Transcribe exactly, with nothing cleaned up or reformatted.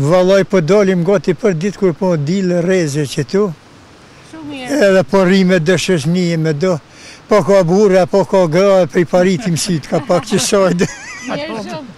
Vallaj po dalim gati për ditë kur po dilë reze që tu. Edhe po rime dë shëshnije me do. Po ka burra, po ka gra, prej paritim sytë, ka pak që sajde. Mirë shumë.